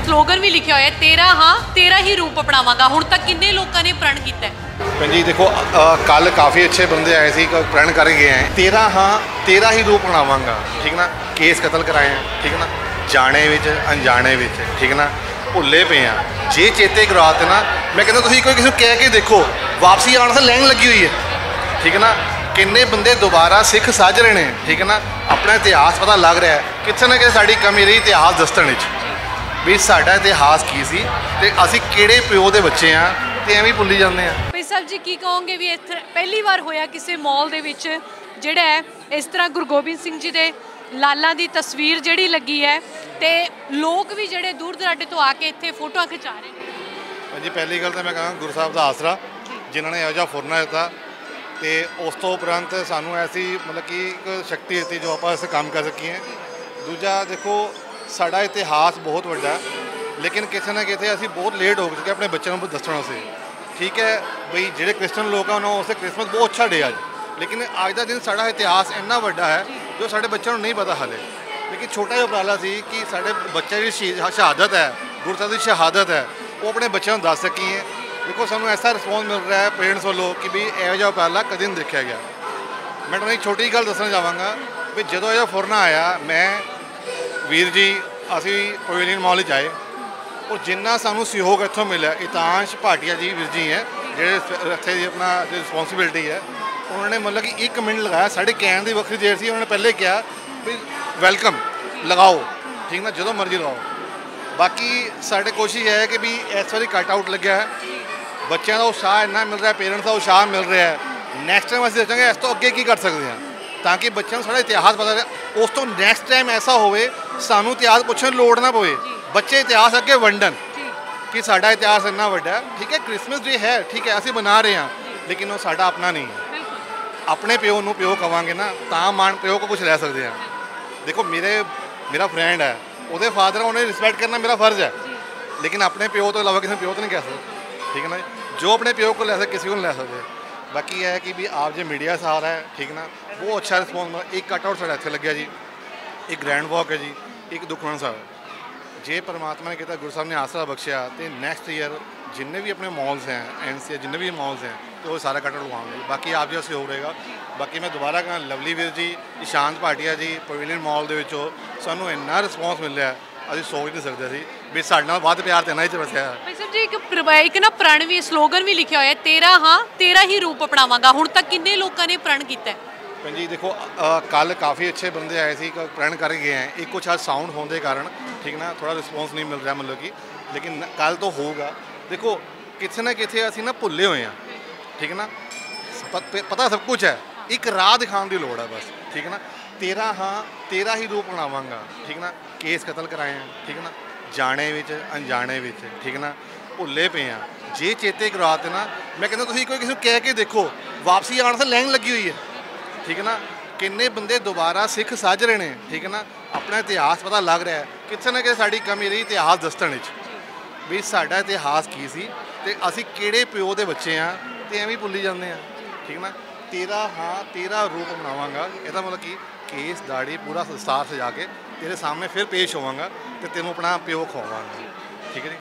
Slogan भी लिखा हुआ है, तेरा हाँ तेरा ही रूप अपनावांगा। हुण तक किन्ने लोगों ने प्रण किया है? भैन जी देखो, कल काफ़ी अच्छे बंदे आए थे, प्रण कर गए हैं, तेरा हाँ तेरा ही रूप अपनावांगा, ठीक ना। केस कतल कराए हैं, ठीक ना, जाने विच अनजाने विच, ठीक ना, भुले पे हैं। जे चेते करवाते ना, मैं कहता तुसीं कोई किसी को कह के देखो, वापसी आने से लाइन लगी हुई है, ठीक है ना। किन्ने बंदे दोबारा सिख सज रहे हैं, ठीक है ना। अपना इतिहास पता लग रहा है, कितने ना कितने साड़ी कमी रही इतिहास दसण विच भी साडा इतिहास की सी ते असीं किहड़े प्यो दे बच्चे हाँ ते एवें भुल्ली जांदे हैं। भाई साहब जी की कहोगे भी इत्थे पहली बार होया किसी मॉल दे विच जिहड़ा है इस तरह गुरु गोबिंद सिंह जी दे लाला दी तस्वीर जिहड़ी लगी है ते लोग भी जिहड़े दूर दराडे तो आके इत्थे फोटोआं खिचा रहे हैं। जी पहली गल तो मैं कहां गुरु साहब का आसरा जिन्होंने इहो जिहा फुरना दिता तो उस तो उपरंत सानू ऐसी मतलब कि एक शक्ति दी जो आप इस काम कर सकीए। दूजा देखो साडा इतिहास बहुत वड्डा है, लेकिन किसी ना किसी असीं बहुत लेट हो चुके अपने बच्चों को दसण वास्ते। ठीक है बई जिहड़े क्रिश्चन लोग हैं उन्होंने उसे क्रिसमस बहुत अच्छा डे अज, लेकिन अज का दिन साडा इतिहास इन्ना वड्डा है जो साडे बच्चों को नहीं पता हाले। लेकिन छोटा जिहा उपराला सी कि साडे बच्चे की शहादत है, गुरु साहब की शहादत है, वो अपने बच्चों को दस सकीए। देखो सानू ऐसा रिस्पॉन्स मिल रहा है पेरेंट्स वालों कि भी इहो जिहा उपराला कभी नहीं देखा गया। मैं तुहानूं एक छोटी गल दसना चाहांगा भी जदों इहो फुरना आया, मैं वीर जी असी पवेलियन मॉल आए और जिन्ना सानू सहयोग इत्थों मिला, हितांश भाटिया जी वीर जी हैं जेह्ड़े इत्थे दी अपना रिस्पोंसिबिलिटी है, उन्होंने मतलब कि 1 मिनट लगाया। साढ़े कहण दी वक्री देर सी, उन्होंने पहले कहा भी वेलकम लगाओ, ठीक ना, जो मर्जी लगाओ। बाकी साढ़े कोशिश है कि भी इस बारी कट आउट लग्या है, बच्चों का उत्साह इन्ना मिल रहा है, पेरेंट्स का उत्साह मिल रहा है। नैक्सट टाइम असं सोचांगे इस तो अगे की कर सकते हैं ताकि बच्चों को साढ़ा इतिहास पता रहे। उस तो नैक्सट टाइम ऐसा होवे सानू इतिहास पुछण दी लोड़ ना पवे, बच्चे इतिहास अगे वंडन कि साडा इतिहास इन्ना वड्डा है। ठीक है क्रिसमस डे है, ठीक है असीं मना रहे हैं, लेकिन वो साडा अपना नहीं है। अपने प्यो नूं प्यो कवांगे ना तां मान प्यो को कुछ लै सकते हैं। देखो मेरा फ्रेंड है, ਉਹਦੇ फादर उन्हें रिस्पैक्ट करना मेरा फ़र्ज़ है, लेकिन अपने प्यो तो अलावा किसी प्यो तो नहीं कह सकते, ठीक है ना। जो अपने प्यो को ले सकते किसी को नहीं ले सकते। बाकी यह है कि भी आप जो मीडिया से आ रहा है, ठीक ना, बहुत अच्छा रिस्पॉन्स। एक कट आउट साढ़े इत्थे लग्या जी, एक ग्रैंड वॉक है जी, एक दुखवान साहब। जे परमात्मा ने किया गुरु साहब ने आसरा बख्शिया तो नैक्सट ईयर जिन्ने भी अपने मॉल्स हैं NC जिन्ने भी मॉल्स हैं तो वो सारा कट आउट लवाएंगे। बाकी आप जो सहयोग रहेगा। बाकी मैं दोबारा कहा लवली वीर जी, ईशांत भाटिया जी पवेलियन मॉल के सानू इन्ना रिस्पॉन्स मिल रहा है ਅਸੀਂ सोच नहीं सकते सी भी साढ़े नाल वध प्यार तो ना ही वसिया। भाई साहब जी एक ना प्रण भी स्लोगन भी लिखा हुआ है, तेरा हाँ तेरा ही रूप अपनावांगा। हुण तक किन्ने लोगों ने प्रण किया है? भैन जी देखो, कल काफ़ी अच्छे बंदे आए थे, प्रण कर गए हैं। एक कुछ आज साउंड होने के कारण ठीक ना थोड़ा रिस्पॉन्स नहीं मिल रहा मतलब कि, लेकिन कल तो होगा। देखो कितने ना कितने असीं ना भुले हुए हैं, ठीक है ना। पता सब कुछ है, एक राह दिखाने की लोड़ है बस, ठीक है ना। तेरा हाँ तेरा ही रूप अपनावांगा, ठीक ना। केस कतल कराए हैं, ठीक है ना, जाने विच अनजाने विच, ठीक है ना, भुले पे हैं। जे चेते करवाते ना, मैं कहता तुसीं कोई किसी को कह के देखो, वापसी आने से लाइन लगी हुई है, ठीक है ना। किन्ने बंदे दोबारा सिख सज रहे हैं, ठीक है ना। अपना इतिहास पता लग रहा है, कितने ना कितने साड़ी कमी रही इतिहास दसण विच भी साडा इतिहास की सी ते असीं किहड़े प्यो दे बच्चे हाँ ते एवें भुल्ली जांदे हैं, ठीक है ना। तेरा हाँ तेरा रूप अपनावांगा, ਇਹਦਾ मतलब कि केस दाड़ी पूरा दस्तार सजा के तेरे सामने फिर पेश होवांगा तो तेनों अपना प्यो खवावांगा, ठीक है जी।